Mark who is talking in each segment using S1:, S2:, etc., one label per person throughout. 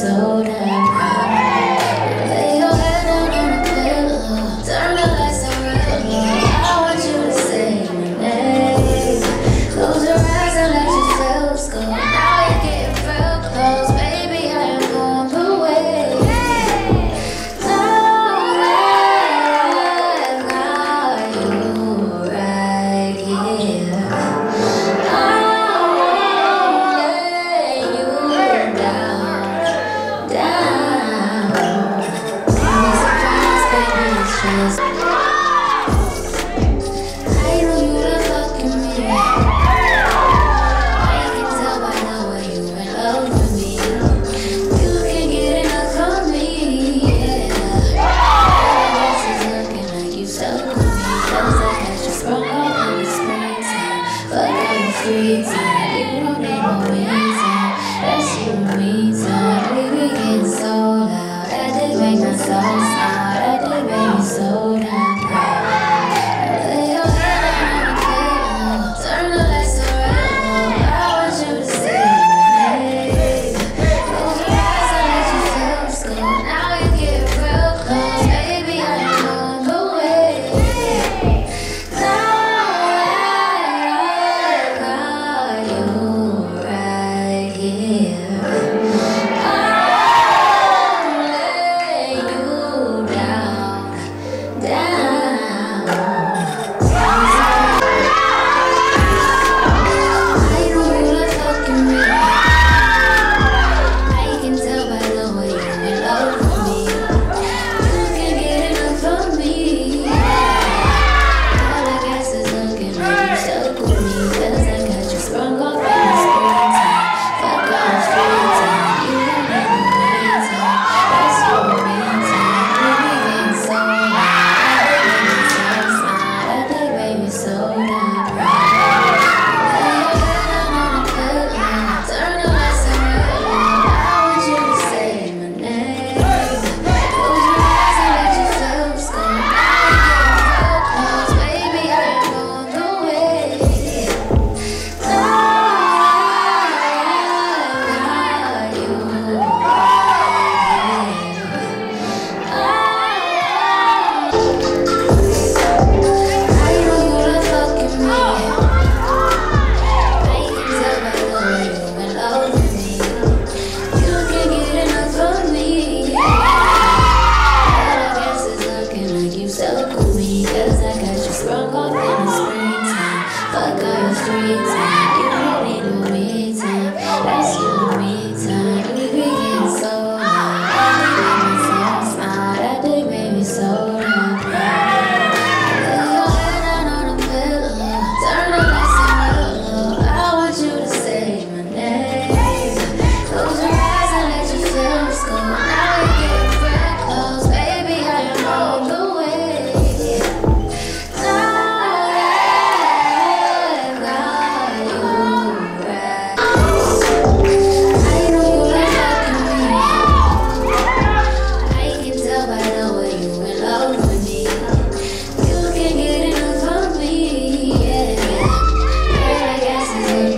S1: so damn proud. Lay your head down on the pillow, turn the lights down real low. I want you to say my name. Close your eyes and let yourself go. Now you're getting real close, baby. I am on the way. Now I've got you right here. Free time, you don't need no reason. That's you and me time. We be getting so loud, that did make my soul smile. That did make me so damn proud. Lay your head on the pillow, turn the lights around low. I want you to say my name. Close your eyes and let yourself go. Now you get real close, baby. I am on the way.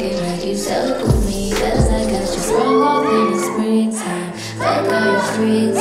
S1: Free